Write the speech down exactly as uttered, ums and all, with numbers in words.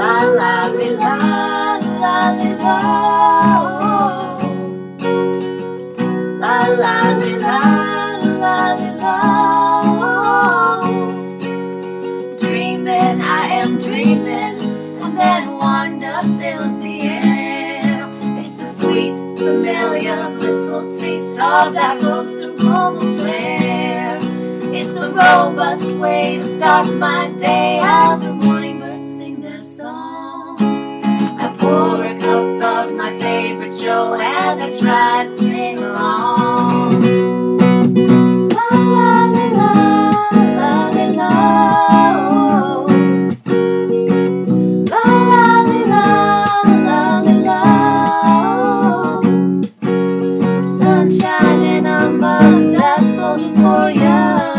La la li la, la li la. La la li la, la li la. Dreamin', I am dreamin', and then wonder fills the air. It's the sweet, familiar, blissful taste of that roastaroma flair. It's the robust way to start my day as the morningbirds sing their songs. I pour a cup of my favorite Joe and I try to sing along. La la li la, la li la. La la li la, la li la. Sunshine in a mug, that's Folgers for ya.